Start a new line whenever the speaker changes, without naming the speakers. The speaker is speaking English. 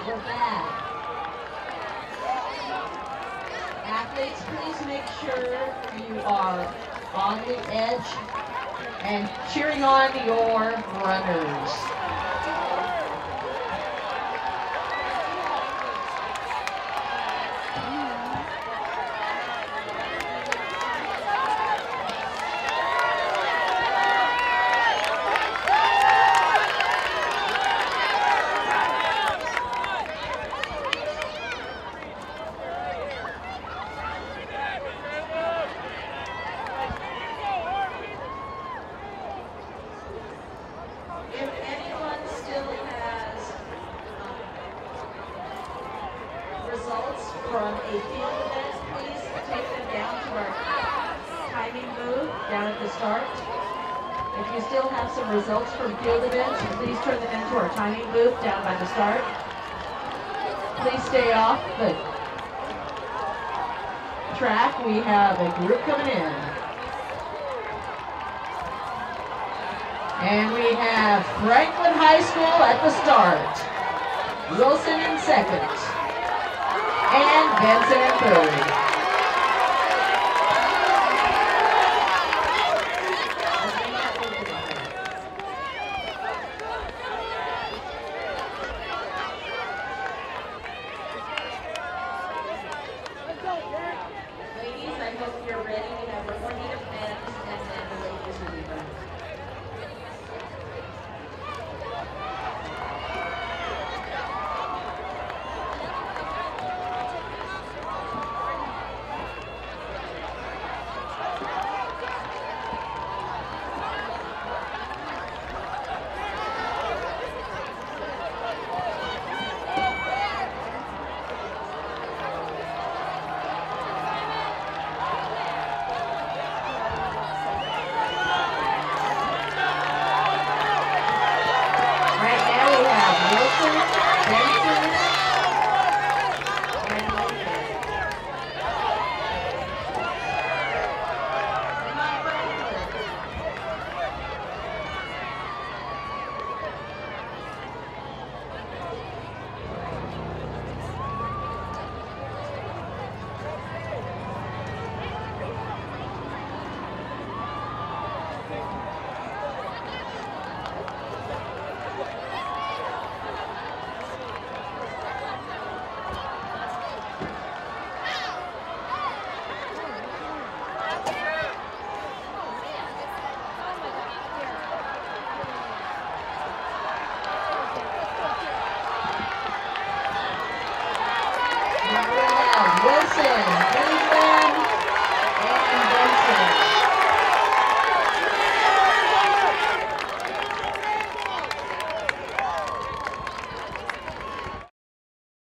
right, we're back. Athletes, please make sure you are on the edge and cheering on your runners. If anyone still has results from a field event, please take them down to our timing booth down at the start. If you still have some results from field events, please turn them into our timing booth down by the start. Please stay off the track. We have a group coming in. And we have Franklin High School at the start. Wilson in second. And Benson in third.